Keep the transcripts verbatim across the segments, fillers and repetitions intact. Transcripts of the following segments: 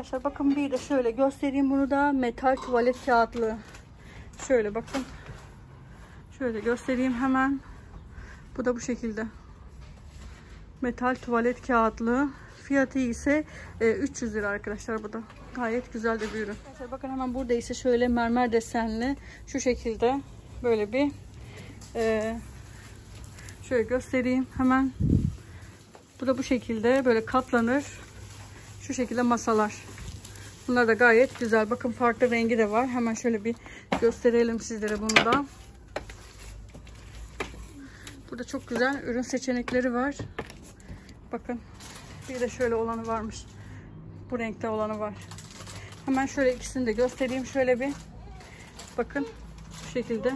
Arkadaşlar bakın bir de şöyle göstereyim, bunu da metal tuvalet kağıtlı. Şöyle bakın. Şöyle göstereyim hemen. Bu da bu şekilde. Metal tuvalet kağıtlı. Fiyatı ise e, üç yüz lira arkadaşlar bu da. Gayet güzel de bir ürün. Arkadaşlar bakın hemen burada ise şöyle mermer desenli. Şu şekilde böyle bir e, şöyle göstereyim hemen. Bu da bu şekilde böyle katlanır. Şu şekilde masalar. Bunlar da gayet güzel. Bakın farklı rengi de var. Hemen şöyle bir gösterelim sizlere bunu da. Burada çok güzel ürün seçenekleri var. Bakın. Bir de şöyle olanı varmış. Bu renkte olanı var. Hemen şöyle ikisini de göstereyim. Şöyle bir. Bakın. Bu şekilde.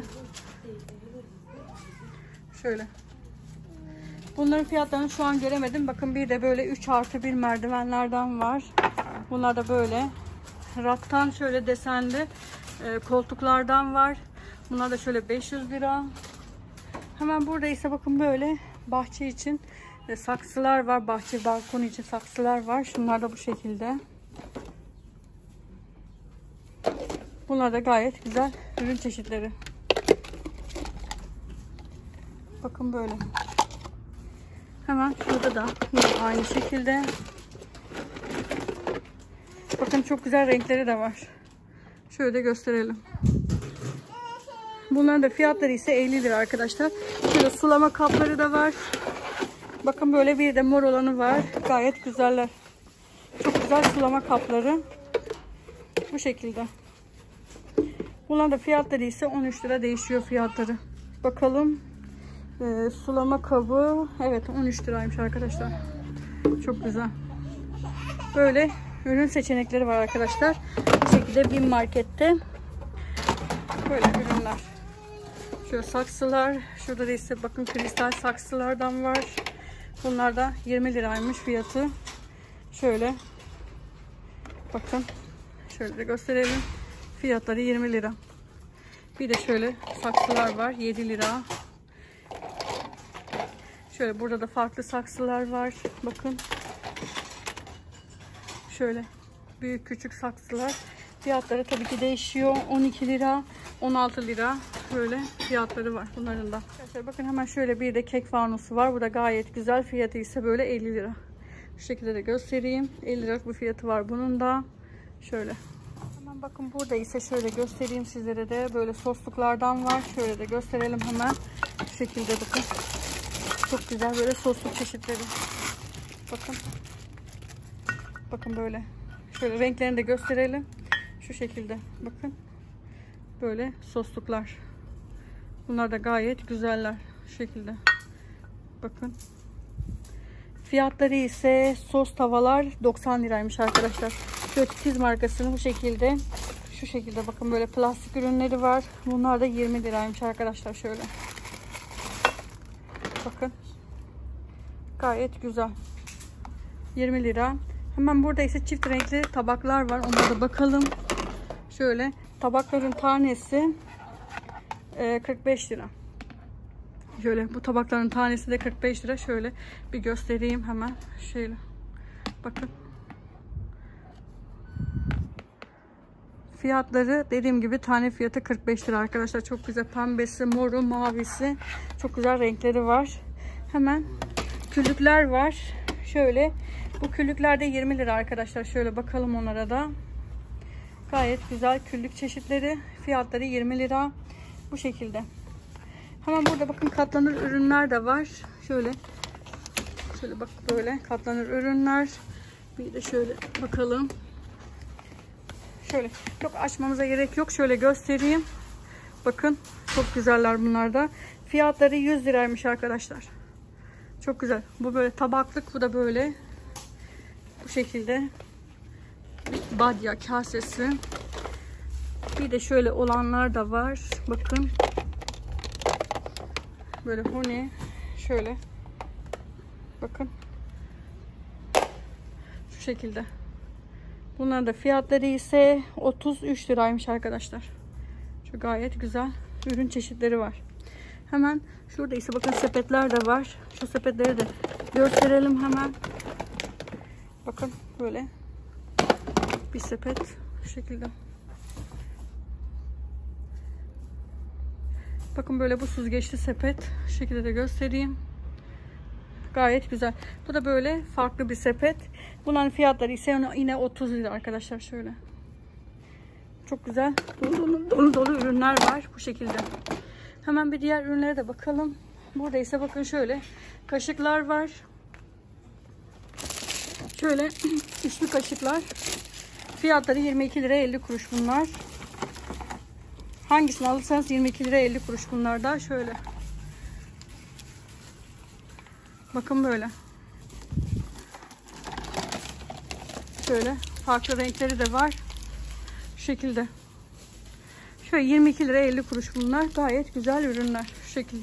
Şöyle. Bunların fiyatlarını şu an göremedim. Bakın bir de böyle üç artı bir merdivenlerden var. Bunlar da böyle. Rattan şöyle desenli e, koltuklardan var. Bunlar da şöyle beş yüz lira. Hemen burada ise bakın böyle bahçe için e, saksılar var. Bahçe balkonu için saksılar var. Şunlar da bu şekilde. Bunlar da gayet güzel ürün çeşitleri. Bakın böyle. Hemen şurada da yine aynı şekilde. Bakın çok güzel renkleri de var. Şöyle de gösterelim. Bunların da fiyatları ise elli lira arkadaşlar. Şöyle sulama kapları da var. Bakın böyle bir de mor olanı var. Gayet güzeller. Çok güzel sulama kapları. Bu şekilde. Bunların da fiyatları ise on üç lira değişiyor fiyatları. Bakalım. Ee, sulama kabı. Evet on üç liraymış arkadaşlar. Çok güzel. Böyle ürün seçenekleri var arkadaşlar. Bu şekilde bir markette. Böyle ürünler. Şöyle saksılar. Şurada da ise bakın kristal saksılardan var. Bunlar da yirmi liraymış fiyatı. Şöyle. Bakın. Şöyle de gösterelim. Fiyatları yirmi lira. Bir de şöyle saksılar var. yedi lira. Şöyle burada da farklı saksılar var. Bakın. Şöyle büyük küçük saksılar. Fiyatları tabii ki değişiyor. on iki lira, on altı lira böyle fiyatları var bunların da. Arkadaşlar bakın hemen şöyle bir de kek fanusu var. Bu da gayet güzel. Fiyatı ise böyle elli lira. Şu şekilde de göstereyim. elli lira bu fiyatı var bunun da. Şöyle. Hemen bakın burada ise şöyle göstereyim sizlere de. Böyle sosluklardan var. Şöyle de gösterelim hemen. Şu şekilde bakın. Çok güzel böyle sosluk çeşitleri. Bakın. Bakın böyle. Şöyle renklerini de gösterelim. Şu şekilde. Bakın. Böyle sosluklar. Bunlar da gayet güzeller. Şu şekilde. Bakın. Fiyatları ise sos tavalar doksan liraymış arkadaşlar. Şöyle Titiz markasının bu şekilde. Şu şekilde bakın böyle plastik ürünleri var. Bunlar da yirmi liraymış arkadaşlar. Şöyle. Bakın. Gayet güzel. yirmi lira. Hemen burada ise çift renkli tabaklar var. Onlara da bakalım. Şöyle tabakların tanesi kırk beş lira. Şöyle bu tabakların tanesi de kırk beş lira. Şöyle bir göstereyim hemen. Şöyle. Bakın. Fiyatları dediğim gibi tane fiyatı kırk beş lira arkadaşlar. Çok güzel pembesi, moru, mavisi. Çok güzel renkleri var. Hemen küllükler var. Şöyle. Bu küllükler de yirmi lira arkadaşlar. Şöyle bakalım onlara da. Gayet güzel küllük çeşitleri. Fiyatları yirmi lira. Bu şekilde. Hemen burada bakın katlanır ürünler de var. Şöyle. Şöyle bak böyle katlanır ürünler. Bir de şöyle bakalım. Şöyle. Çok açmamıza gerek yok. Şöyle göstereyim. Bakın. Çok güzeller bunlar da. Fiyatları yüz liraymış arkadaşlar. Çok güzel. Bu böyle tabaklık. Bu da böyle. Bu şekilde. Badya kasesi. Bir de şöyle olanlar da var. Bakın. Böyle huni. Şöyle. Bakın. Şu şekilde. Bunların da fiyatları ise otuz üç liraymış arkadaşlar. Şu gayet güzel ürün çeşitleri var. Hemen şurada ise bakın sepetler de var. Şu sepetleri de gösterelim hemen. Bakın böyle. Bir sepet şu şekilde. Bakın böyle bu süzgeçli sepet. Şu şekilde de göstereyim. Gayet güzel. Bu da böyle farklı bir sepet. Bunların fiyatları ise yine otuz lira arkadaşlar, şöyle. Çok güzel dolu dolu, dolu dolu ürünler var bu şekilde. Hemen bir diğer ürünlere de bakalım. Burada ise bakın şöyle kaşıklar var. Şöyle üçlü kaşıklar. Fiyatları yirmi iki lira elli kuruş bunlar. Hangisini alırsanız yirmi iki lira elli kuruş bunlar da. Şöyle. Bakın böyle. Şöyle farklı renkleri de var. Şu şekilde. Şöyle yirmi iki lira elli kuruş bunlar. Gayet güzel ürünler. Şu şekilde.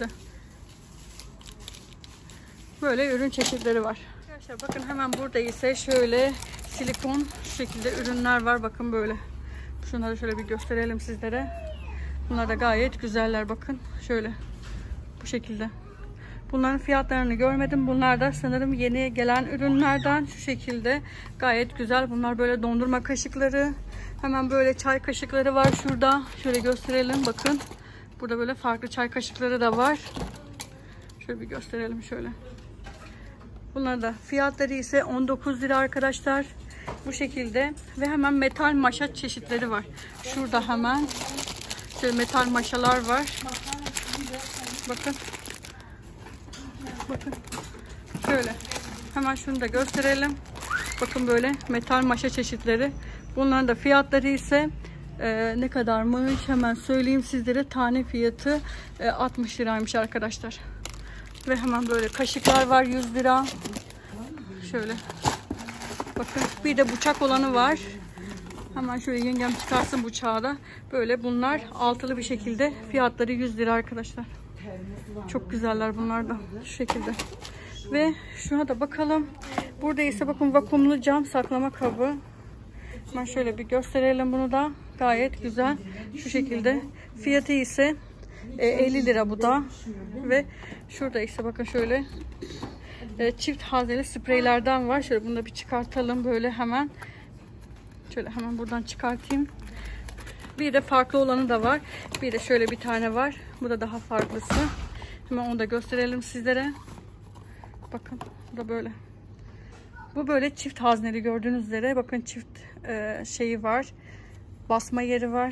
Böyle ürün çeşitleri var. Arkadaşlar bakın hemen burada ise şöyle silikon şu şekilde ürünler var. Bakın böyle. Şunları şöyle bir gösterelim sizlere. Bunlar da gayet güzeller bakın. Şöyle. Bu şekilde. Bunların fiyatlarını görmedim. Bunlar da sanırım yeni gelen ürünlerden. Şu şekilde. Gayet güzel. Bunlar böyle dondurma kaşıkları. Hemen böyle çay kaşıkları var şurada. Şöyle gösterelim. Bakın. Burada böyle farklı çay kaşıkları da var. Şöyle bir gösterelim şöyle. Bunlar da fiyatları ise on dokuz lira arkadaşlar. Bu şekilde. Ve hemen metal maşa çeşitleri var. Şurada hemen. Şöyle metal maşalar var. Bakın. Bakın. Şöyle. Hemen şunu da gösterelim. Bakın böyle metal maşa çeşitleri. Bunların da fiyatları ise e, ne kadarmış? Hemen söyleyeyim sizlere. Tane fiyatı e, altmış liraymış arkadaşlar. Ve hemen böyle kaşıklar var yüz lira. Şöyle. Bakın. Bir de bıçak olanı var. Hemen şöyle yengem çıkarsın bıçağı da. Böyle bunlar altılı bir şekilde. Fiyatları yüz lira arkadaşlar. Çok güzeller bunlar da. Şu şekilde. Ve şuna da bakalım. Burada ise bakın vakumlu cam saklama kabı. Hemen şöyle bir gösterelim bunu da. Gayet güzel. Şu şekilde. Fiyatı ise elli lira bu da. Ve şurada ise bakın şöyle çift hazneli spreylerden var. Şöyle bunu da bir çıkartalım böyle hemen. Şöyle hemen buradan çıkartayım. Bir de farklı olanı da var. Bir de şöyle bir tane var. Bu da daha farklısı. Hemen onu da gösterelim sizlere. Bakın bu da böyle. Bu böyle çift hazneli gördüğünüz üzere. Bakın çift e, şeyi var. Basma yeri var.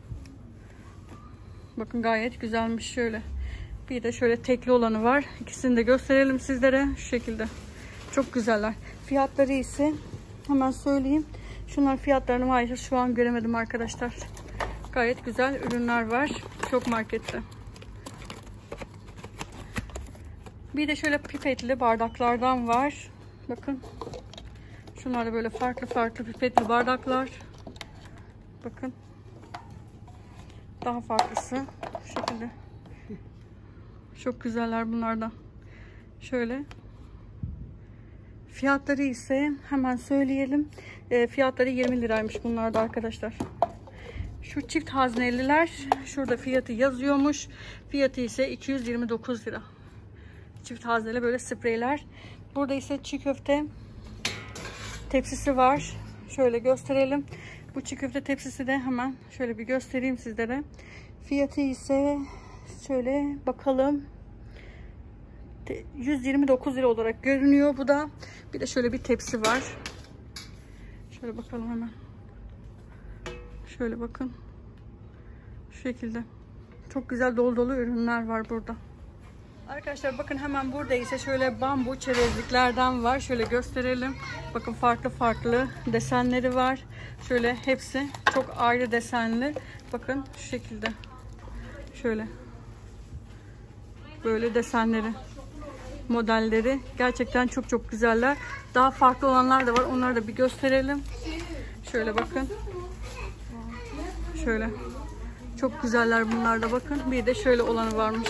Bakın gayet güzelmiş şöyle. Bir de şöyle tekli olanı var. İkisini de gösterelim sizlere. Şu şekilde. Çok güzeller. Fiyatları ise hemen söyleyeyim. Şunların fiyatlarını maalesef şu an göremedim arkadaşlar. Gayet güzel ürünler var. Çok markette. Bir de şöyle pipetli bardaklardan var. Bakın. Şunlar da böyle farklı farklı pipetli bardaklar. Bakın. Daha farklısı. Şu şekilde. Çok güzeller bunlar da. Şöyle. Fiyatları ise hemen söyleyelim. E, fiyatları yirmi liraymış bunlar da arkadaşlar. Şu çift hazneliler şurada fiyatı yazıyormuş. Fiyatı ise iki yüz yirmi dokuz lira. Çift hazneli böyle spreyler. Burada ise çiğ köfte tepsisi var. Şöyle gösterelim. Bu çiğ köfte tepsisi de hemen şöyle bir göstereyim sizlere. Fiyatı ise şöyle bakalım. yüz yirmi dokuz lira olarak görünüyor bu da. Bir de şöyle bir tepsi var. Şöyle bakalım hemen. Şöyle bakın. Şu şekilde. Çok güzel dolu dolu ürünler var burada. Arkadaşlar bakın hemen burada ise şöyle bambu çerezliklerden var. Şöyle gösterelim. Bakın farklı farklı desenleri var. Şöyle hepsi çok ayrı desenli. Bakın şu şekilde. Şöyle. Böyle desenleri. Modelleri. Gerçekten çok çok güzeller. Daha farklı olanlar da var. Onları da bir gösterelim. Şöyle bakın. Şöyle. Çok güzeller bunlar da bakın. Bir de şöyle olanı varmış.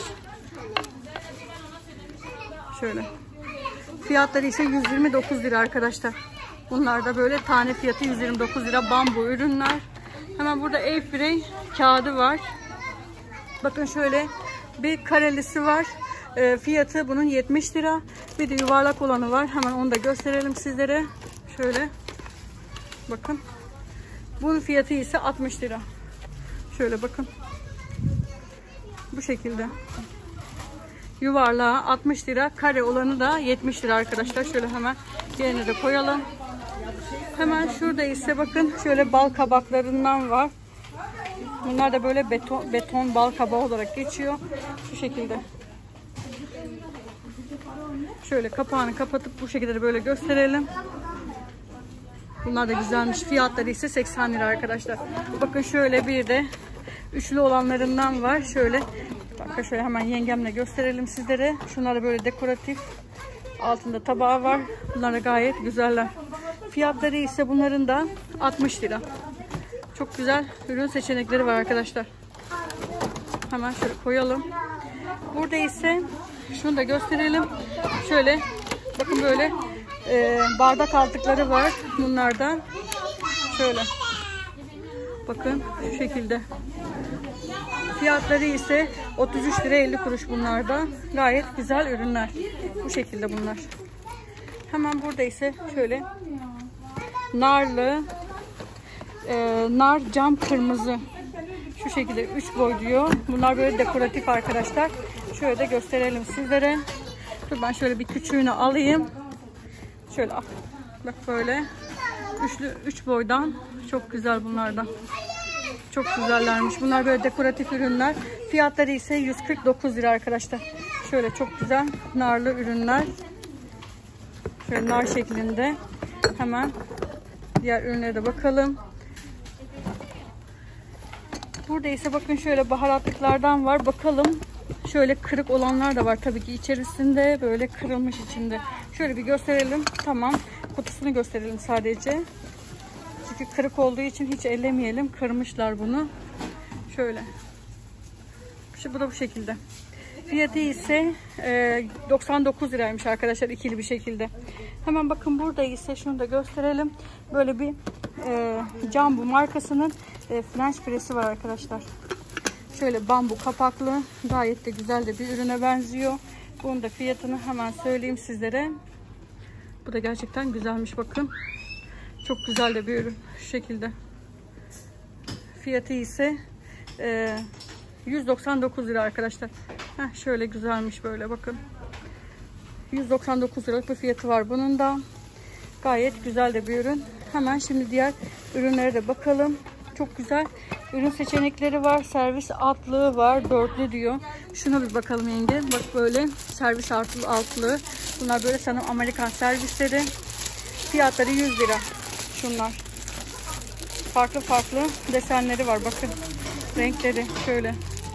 Şöyle. Fiyatları ise yüz yirmi dokuz lira arkadaşlar. Bunlar da böyle tane fiyatı yüz yirmi dokuz lira bambu ürünler. Hemen burada Airfryer kağıdı var. Bakın şöyle bir karelisi var. E, fiyatı bunun yetmiş lira. Bir de yuvarlak olanı var. Hemen onu da gösterelim sizlere. Şöyle. Bakın. Bunun fiyatı ise altmış lira. Şöyle bakın. Bu şekilde. Yuvarlağı altmış lira. Kare olanı da yetmiş lira arkadaşlar. Şöyle hemen yerine de koyalım. Hemen şurada ise bakın şöyle bal kabaklarından var. Bunlar da böyle beton, beton bal kabağı olarak geçiyor. Şu şekilde. Şöyle kapağını kapatıp bu şekilde de böyle gösterelim. Bunlar da güzelmiş. Fiyatları ise seksen lira arkadaşlar. Bakın şöyle bir de üçlü olanlarından var. Şöyle bakın şöyle hemen yengemle gösterelim sizlere. Şunlar da böyle dekoratif. Altında tabağı var. Bunlar da gayet güzeller. Fiyatları ise bunların da altmış lira. Çok güzel ürün seçenekleri var arkadaşlar. Hemen şöyle koyalım. Burada ise şunu da gösterelim. Şöyle bakın böyle e, bardak altlıkları var bunlardan. Şöyle. Bakın şu şekilde. Fiyatları ise otuz üç lira elli kuruş bunlarda. Gayet güzel ürünler. Bu şekilde bunlar. Hemen burada ise şöyle narlı e, nar cam kırmızı. Şu şekilde üç boy diyor. Bunlar böyle dekoratif arkadaşlar. Şöyle de gösterelim sizlere. Dur ben şöyle bir küçüğünü alayım. Şöyle bak böyle üçlü üç boydan çok güzel bunlardan. Çok güzellermiş. Bunlar böyle dekoratif ürünler. Fiyatları ise yüz kırk dokuz lira arkadaşlar. Şöyle çok güzel narlı ürünler. Şöyle nar şeklinde. Hemen diğer ürünlere de bakalım. Burada ise bakın şöyle baharatlıklardan var. Bakalım. Şöyle kırık olanlar da var tabii ki içerisinde. Böyle kırılmış içinde. Şöyle bir gösterelim. Tamam. Kutusunu gösterelim sadece. Çünkü kırık olduğu için hiç ellemeyelim. Kırmışlar bunu. Şöyle. İşte bu da bu şekilde. Fiyatı ise e, doksan dokuz liraymış arkadaşlar ikili bir şekilde. Hemen bakın burada ise şunu da gösterelim. Böyle bir e, Jumbo markasının e, French press'i var arkadaşlar. Şöyle bambu kapaklı. Gayet de güzel de bir ürüne benziyor. Bunun da fiyatını hemen söyleyeyim sizlere. Bu da gerçekten güzelmiş bakın. Çok güzel de bir ürün. Şu şekilde. Fiyatı ise e, yüz doksan dokuz lira arkadaşlar. Heh, şöyle güzelmiş böyle bakın. yüz doksan dokuz liralık bir fiyatı var bunun da. Gayet güzel de bir ürün. Hemen şimdi diğer ürünlere de bakalım. Çok güzel ürün seçenekleri var. Servis altlığı var. Dörtlü diyor. Şuna bir bakalım yenge. Bak böyle servis altlı altlığı. Bunlar böyle sanırım Amerikan servisleri. Fiyatları yüz lira. Şunlar. Farklı farklı desenleri var. Bakın. Renkleri şöyle.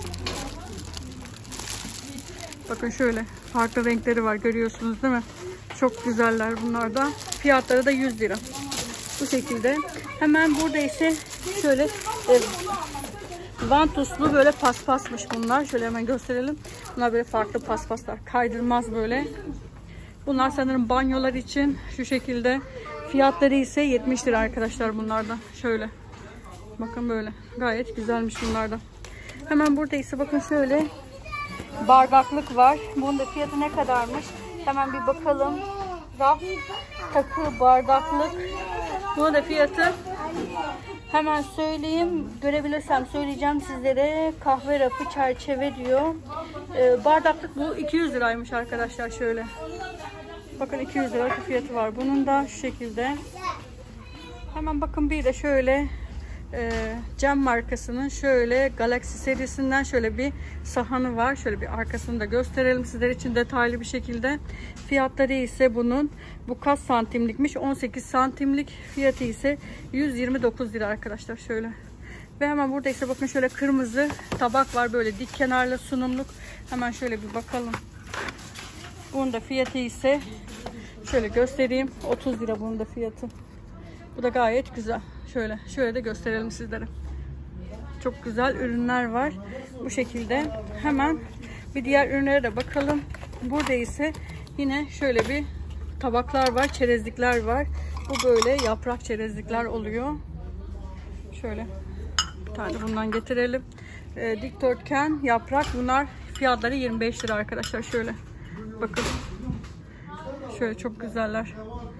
Bakın şöyle. Farklı renkleri var. Görüyorsunuz değil mi? Çok güzeller bunlar da. Fiyatları da yüz lira. Bu şekilde. Hemen burada ise şöyle e, vantuslu böyle paspasmış bunlar. Şöyle hemen gösterelim. Bunlar böyle farklı paspaslar. Kaydırmaz böyle. Bunlar sanırım banyolar için şu şekilde. Fiyatları ise yetmiş lira arkadaşlar bunlardan. Şöyle. Bakın böyle. Gayet güzelmiş bunlardan. Hemen burada ise bakın şöyle bardaklık var. Bunun da fiyatı ne kadarmış? Hemen bir bakalım. Raf takı bardaklık. Bunun da fiyatı hemen söyleyeyim. Görebilirsem söyleyeceğim sizlere. Kahve rafı çerçeve diyor. Ee, bardaklık bu iki yüz liraymış arkadaşlar şöyle. Bakın iki yüz lira bir fiyatı var. Bunun da şu şekilde. Hemen bakın bir de şöyle e, cam markasının şöyle Galaxy serisinden şöyle bir sahanı var. Şöyle bir arkasını da gösterelim sizler için detaylı bir şekilde. Fiyatları ise bunun bu kaç santimlikmiş? on sekiz santimlik. Fiyatı ise yüz yirmi dokuz lira arkadaşlar şöyle. Ve hemen burada ise bakın şöyle kırmızı tabak var böyle dik kenarlı sunumluk. Hemen şöyle bir bakalım. Bunun da fiyatı ise şöyle göstereyim. otuz lira bunun da fiyatı. Bu da gayet güzel. Şöyle şöyle de gösterelim sizlere. Çok güzel ürünler var. Bu şekilde. Hemen bir diğer ürünlere de bakalım. Burada ise yine şöyle bir tabaklar var. Çerezlikler var. Bu böyle yaprak çerezlikler oluyor. Şöyle bir tane bundan getirelim. E, dikdörtgen yaprak. Bunlar fiyatları yirmi beş lira arkadaşlar. Şöyle. Bakın. Şöyle çok güzeller.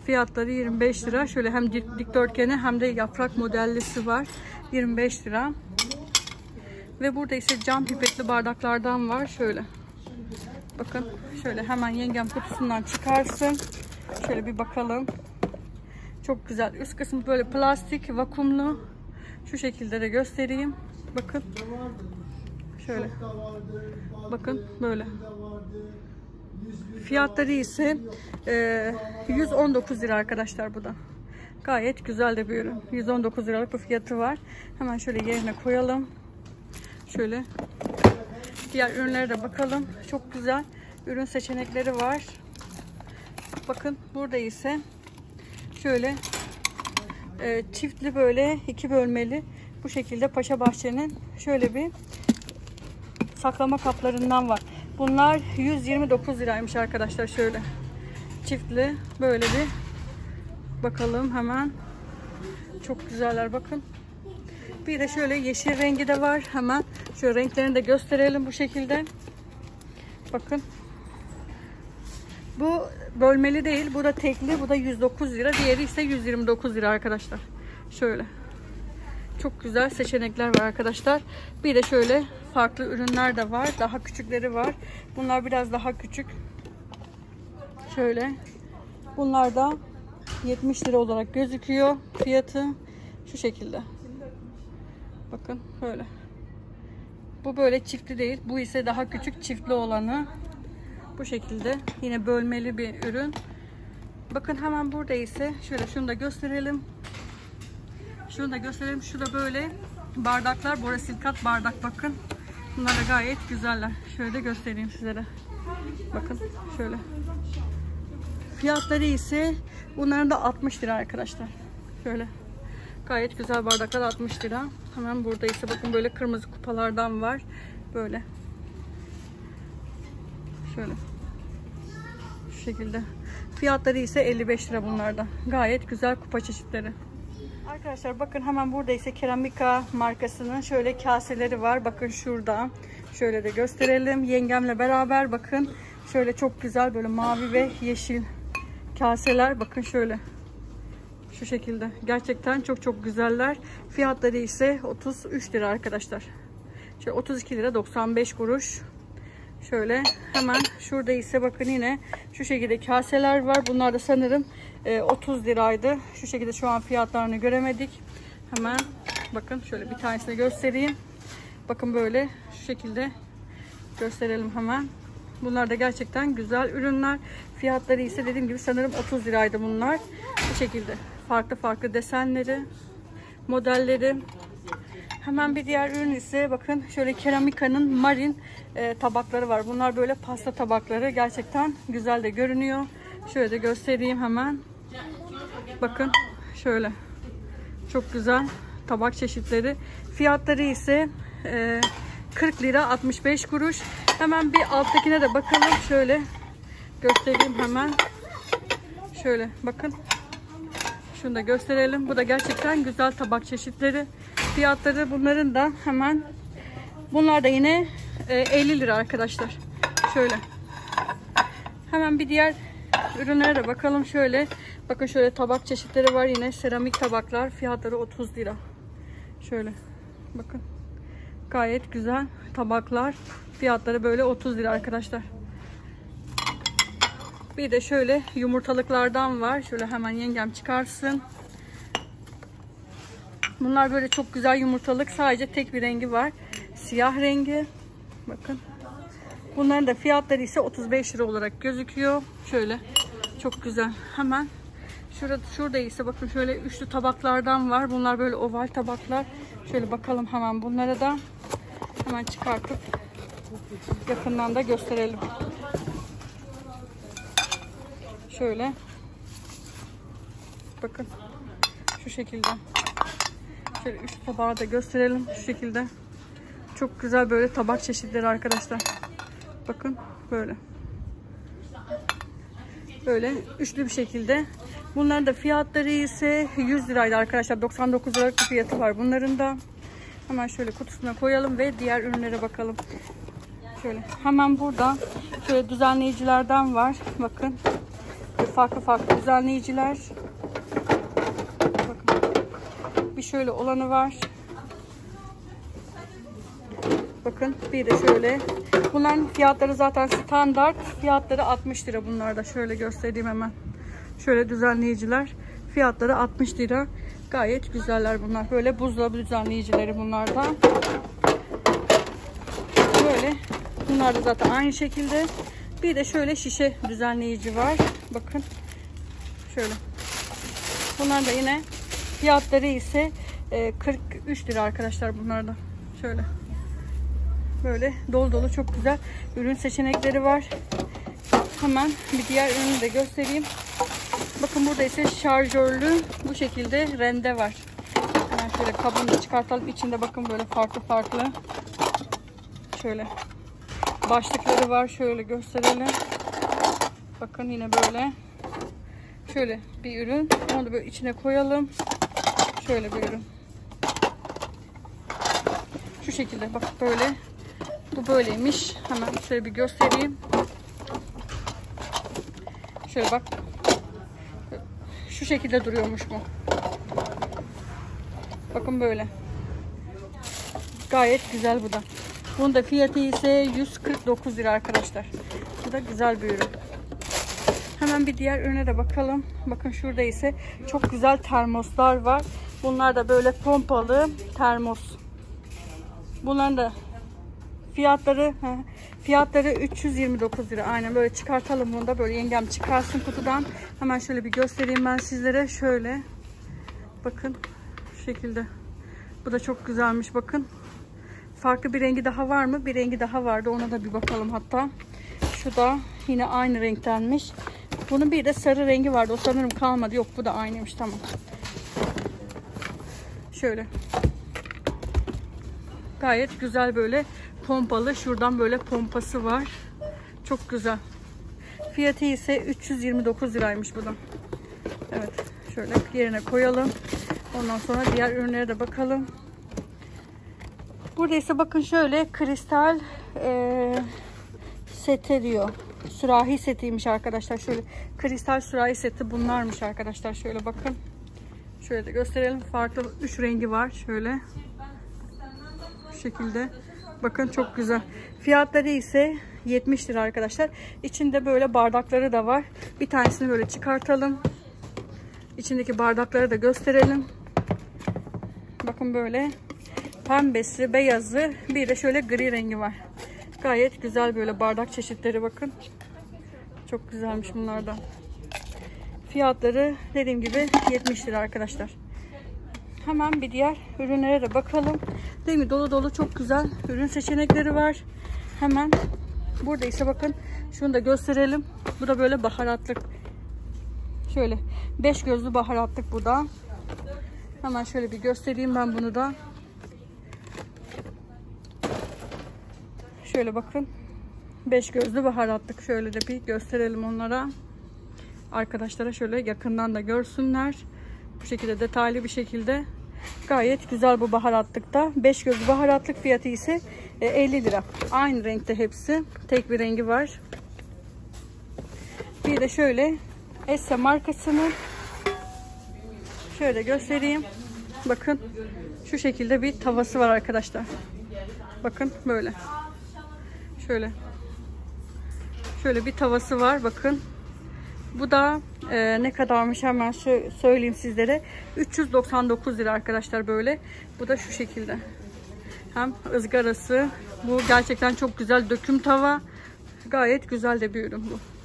Fiyatları yirmi beş lira. Şöyle hem dikdörtgeni hem de yaprak modellisi var. yirmi beş lira. Ve burada ise cam pipetli bardaklardan var. Şöyle. Bakın şöyle hemen yengem kutusundan çıkarsın. Şöyle bir bakalım. Çok güzel. Üst kısmı böyle plastik, vakumlu. Şu şekilde de göstereyim. Bakın. Şöyle. Bakın böyle. Fiyatları ise e, yüz on dokuz lira arkadaşlar bu da. Gayet güzel de bir ürün. yüz on dokuz liralık bir fiyatı var. Hemen şöyle yerine koyalım. Şöyle. Diğer ürünlere de bakalım. Çok güzel ürün seçenekleri var. Bakın burada ise şöyle e, çiftli böyle iki bölmeli bu şekilde Paşa Bahçe'nin şöyle bir saklama kaplarından var. Bunlar yüz yirmi dokuz liraymış arkadaşlar. Şöyle çiftli böyle bir bakalım hemen. Çok güzeller bakın. Bir de şöyle yeşil rengi de var. Hemen şöyle renklerini de gösterelim bu şekilde. Bakın. Bu bölmeli değil. Bu da tekli. Bu da yüz dokuz lira. Diğeri ise yüz yirmi dokuz lira arkadaşlar. Şöyle. Çok güzel seçenekler var arkadaşlar. Bir de şöyle farklı ürünler de var. Daha küçükleri var. Bunlar biraz daha küçük. Şöyle. Bunlar da yetmiş lira olarak gözüküyor. Fiyatı şu şekilde. Bakın böyle. Bu böyle çiftli değil. Bu ise daha küçük çiftli olanı. Bu şekilde. Yine bölmeli bir ürün. Bakın hemen burada ise şöyle şunu da gösterelim. Şunu da gösterelim. Şu da böyle bardaklar. Borosilikat bardak bakın. Bunlar da gayet güzeller. Şöyle de göstereyim sizlere. Bakın şöyle. Fiyatları ise bunların da altmış lira arkadaşlar. Şöyle. Gayet güzel bardaklar altmış lira. Hemen burada ise bakın böyle kırmızı kupalardan var. Böyle. Şöyle. Şu şekilde. Fiyatları ise elli beş lira bunlarda. Gayet güzel kupa çeşitleri. Arkadaşlar bakın hemen burada ise Keramika markasının şöyle kaseleri var. Bakın şurada. Şöyle de gösterelim. Yengemle beraber bakın. Şöyle çok güzel böyle mavi ve yeşil kaseler. Bakın şöyle. Şu şekilde. Gerçekten çok çok güzeller. Fiyatları ise otuz üç lira arkadaşlar. Şöyle otuz iki lira doksan beş kuruş. Şöyle hemen şurada ise bakın yine şu şekilde kaseler var. Bunlar da sanırım otuz liraydı. Şu şekilde şu an fiyatlarını göremedik. Hemen bakın şöyle bir tanesini göstereyim. Bakın böyle şu şekilde gösterelim hemen. Bunlar da gerçekten güzel ürünler. Fiyatları ise dediğim gibi sanırım otuz liraydı bunlar. Bu şekilde farklı farklı desenleri, modelleri. Hemen bir diğer ürün ise bakın şöyle Keramika'nın marin e, tabakları var. Bunlar böyle pasta tabakları. Gerçekten güzel de görünüyor. Şöyle de göstereyim hemen. Bakın şöyle. Çok güzel tabak çeşitleri. Fiyatları ise e, kırk lira altmış beş kuruş. Hemen bir alttakine de bakalım. Şöyle göstereyim hemen. Şöyle bakın. Şunu da gösterelim. Bu da gerçekten güzel tabak çeşitleri. Fiyatları bunların da hemen. Bunlar da yine elli lira arkadaşlar. Şöyle. Hemen bir diğer ürünlere de bakalım. Şöyle. Bakın şöyle tabak çeşitleri var yine. Seramik tabaklar. Fiyatları otuz lira. Şöyle. Bakın. Gayet güzel tabaklar. Fiyatları böyle otuz lira arkadaşlar. Bir de şöyle yumurtalıklardan var. Şöyle hemen yengem çıkarsın. Bunlar böyle çok güzel yumurtalık. Sadece tek bir rengi var. Siyah rengi. Bakın. Bunların da fiyatları ise otuz beş lira olarak gözüküyor. Şöyle. Çok güzel. Hemen. Şurada, şurada ise bakın şöyle üçlü tabaklardan var. Bunlar böyle oval tabaklar. Şöyle bakalım hemen bunlara da. Hemen çıkartıp yakından da gösterelim. Şöyle. Bakın. Şu şekilde. Şöyle üç tabağı da gösterelim. Şu şekilde. Çok güzel böyle tabak çeşitleri arkadaşlar. Bakın böyle. Böyle üçlü bir şekilde. Bunların da fiyatları ise yüz liraydı arkadaşlar. doksan dokuz liralık bir fiyatı var bunların da. Hemen şöyle kutusuna koyalım ve diğer ürünlere bakalım. Şöyle hemen burada şöyle düzenleyicilerden var. Bakın. farklı farklı düzenleyiciler. Bakın. Bir şöyle olanı var. Bakın bir de şöyle. Bunların fiyatları zaten standart. Fiyatları altmış lira bunlar da. Şöyle göstereyim hemen. Şöyle düzenleyiciler. Fiyatları altmış lira. Gayet güzeller bunlar. Böyle buzdolabı düzenleyicileri bunlar da. Böyle. Bunlar da zaten aynı şekilde. Bir de şöyle şişe düzenleyici var. Bakın. Şöyle. Bunlar da yine fiyatları ise kırk üç lira arkadaşlar bunlar da. Şöyle. Böyle dolu dolu çok güzel ürün seçenekleri var. Hemen bir diğer ürünü de göstereyim. Bakın burada ise şarjörlü bu şekilde rende var. Hemen şöyle kabını da çıkartalım. İçinde bakın böyle farklı farklı şöyle başlıkları var. Şöyle gösterelim. Bakın yine böyle şöyle bir ürün. Onu da böyle içine koyalım. Şöyle bir ürün. Şu şekilde bak böyle. Bu böyleymiş. Hemen şöyle bir göstereyim. Şöyle bak. Şu şekilde duruyormuş bu. Bakın böyle. Gayet güzel bu da. Bunun da fiyatı ise yüz kırk dokuz lira arkadaşlar. Bu da güzel bir ürün. Hemen bir diğer ürüne de bakalım. Bakın şurada ise çok güzel termoslar var. Bunlar da böyle pompalı termos. Bunların da fiyatları fiyatları üç yüz yirmi dokuz lira. Aynen böyle çıkartalım bunu da. Böyle yengem çıkarsın kutudan. Hemen şöyle bir göstereyim ben sizlere. Şöyle. Bakın. Şu şekilde. Bu da çok güzelmiş bakın. Farklı bir rengi daha var mı? Bir rengi daha vardı. Ona da bir bakalım hatta. Şu da yine aynı renktenmiş. Bunun bir de sarı rengi vardı. O sanırım kalmadı. Yok bu da aynıymış. Tamam. Şöyle. Gayet güzel böyle pompalı. Şuradan böyle pompası var. Çok güzel. Fiyatı ise üç yüz yirmi dokuz liraymış bu da. Evet. Şöyle yerine koyalım. Ondan sonra diğer ürünlere de bakalım. Burada ise bakın şöyle kristal e, seti diyor. Sürahi setiymiş arkadaşlar. Şöyle kristal sürahi seti bunlarmış arkadaşlar. Şöyle bakın. Şöyle de gösterelim. Farklı üç rengi var. Şöyle. Bu şekilde. Bakın çok güzel. Fiyatları ise yetmiş lira arkadaşlar. İçinde böyle bardakları da var. Bir tanesini böyle çıkartalım. İçindeki bardakları da gösterelim. Bakın böyle pembesi, beyazı, bir de şöyle gri rengi var. Gayet güzel böyle bardak çeşitleri bakın. Çok güzelmiş bunlar da. Fiyatları dediğim gibi yetmiş lira arkadaşlar. Hemen bir diğer ürünlere de bakalım. Değil mi? Dolu dolu çok güzel ürün seçenekleri var. Hemen burada ise bakın şunu da gösterelim. Bu da böyle baharatlık. Şöyle beş gözlü baharatlık bu da. Hemen şöyle bir göstereyim ben bunu da. Şöyle bakın. beş gözlü baharatlık. Şöyle de bir gösterelim onlara. Arkadaşlara şöyle yakından da görsünler. Bu şekilde detaylı bir şekilde. Gayet güzel bu baharatlıkta. beş gözlü baharatlık fiyatı ise elli lira. Aynı renkte hepsi. Tek bir rengi var. Bir de şöyle Esse markasının şöyle göstereyim. Bakın şu şekilde bir tavası var arkadaşlar. Bakın böyle. Şöyle. Şöyle bir tavası var. Bakın. Bu da e, ne kadarmış hemen söyleyeyim sizlere. üç yüz doksan dokuz lira arkadaşlar böyle. Bu da şu şekilde. Hem ızgarası. Bu gerçekten çok güzel döküm tava. Gayet güzel de bir ürün bu.